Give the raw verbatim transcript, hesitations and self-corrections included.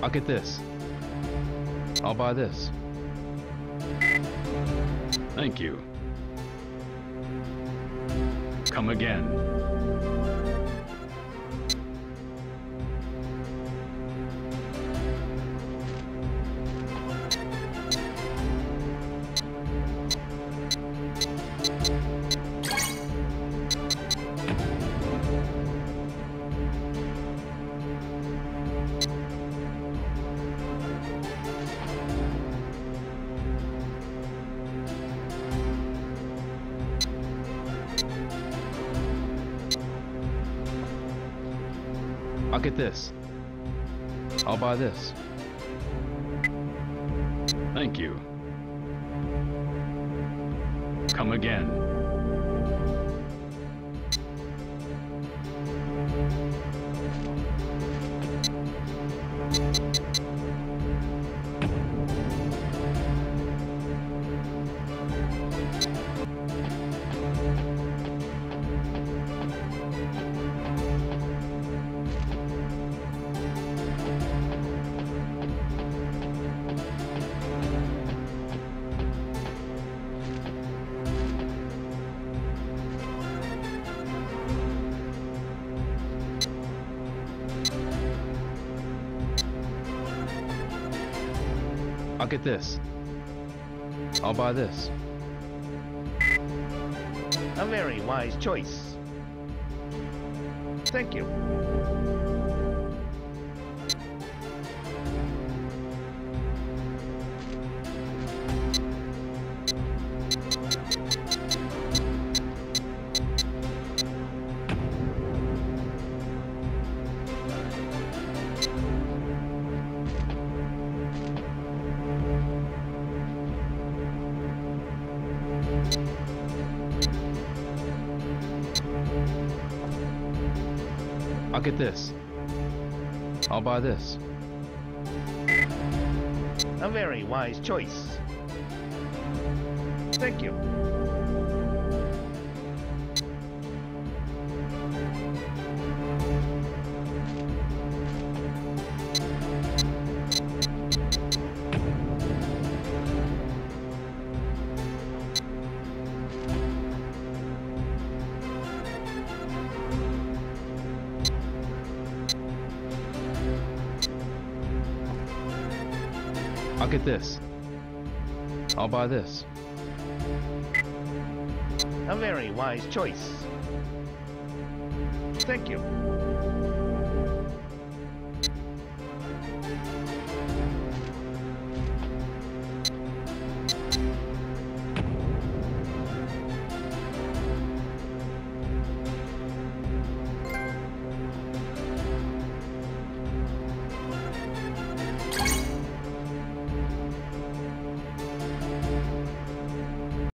I'll get this. I'll buy this. Thank you. Come again. I'll get this. I'll buy this. Thank you. Come again. I'll get this. I'll buy this. A very wise choice. Thank you. I'll get this. I'll buy this. A very wise choice. Thank you. I'll get this. I'll buy this. A very wise choice. Thank you.